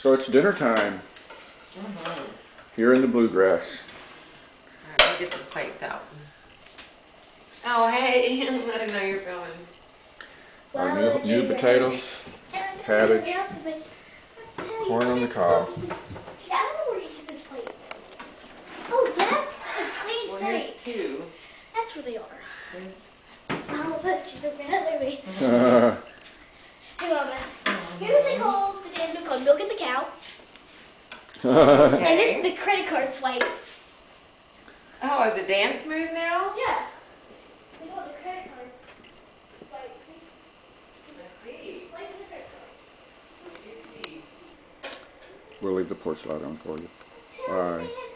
So it's dinner time here in the Bluegrass. Alright, let me get the plates out. Oh, hey, I didn't know you were filming. Our new potatoes, cabbage, corn on the cob. I don't know where you get those plates. Oh, that's the plates. Well, here's two. That's where they are. I'll put you in another way. Hey, Mama. Here's what they call the dance move called milking the cow. Okay. And this is the credit card swipe. Oh, is it dance move now? Yeah. They call it the credit cards swipe. Let's see. Swipe the credit card. Let's see. We'll leave the porch light on for you. Bye.